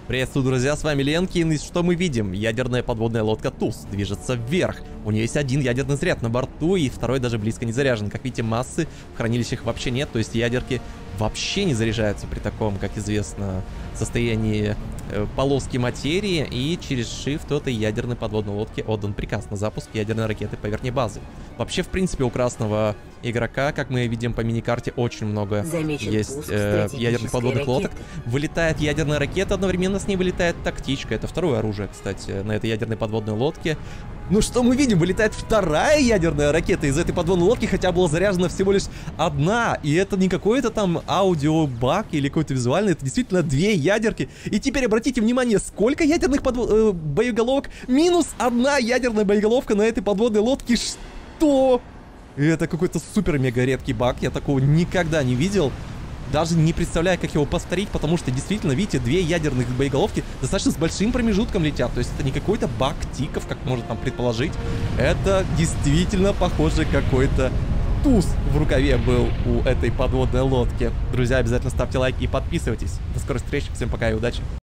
Приветствую, друзья, с вами Ленкин, и что мы видим? Ядерная подводная лодка Туз движется вверх. У нее есть один ядерный заряд на борту, и второй даже близко не заряжен. Как видите, массы в хранилищах вообще нет, то есть ядерки вообще не заряжаются при таком, как известно, состоянии полоски материи, и через Shift этой ядерной подводной лодки отдан приказ на запуск ядерной ракеты по верхней базы. Вообще, в принципе, у красного игрока, как мы видим по миникарте, очень много есть ядерных подводных лодок. Вылетает ядерная ракета, одновременно с ней вылетает тактичка. Это второе оружие, кстати, на этой ядерной подводной лодке. Ну что мы видим? Вылетает вторая ядерная ракета из этой подводной лодки, хотя была заряжена всего лишь одна. И это не какой-то там аудиобаг или какой-то визуальный, это действительно две ядерки. И теперь обратите внимание, сколько ядерных боеголовок? Минус одна ядерная боеголовка на этой подводной лодке. Что? Это какой-то супер-мега редкий баг, я такого никогда не видел. Даже не представляю, как его повторить, потому что действительно, видите, две ядерных боеголовки достаточно с большим промежутком летят. То есть это не какой-то баг тиков, как можно там предположить. Это действительно, похоже, какой-то туз в рукаве был у этой подводной лодки. Друзья, обязательно ставьте лайки и подписывайтесь. До скорой встречи, всем пока и удачи.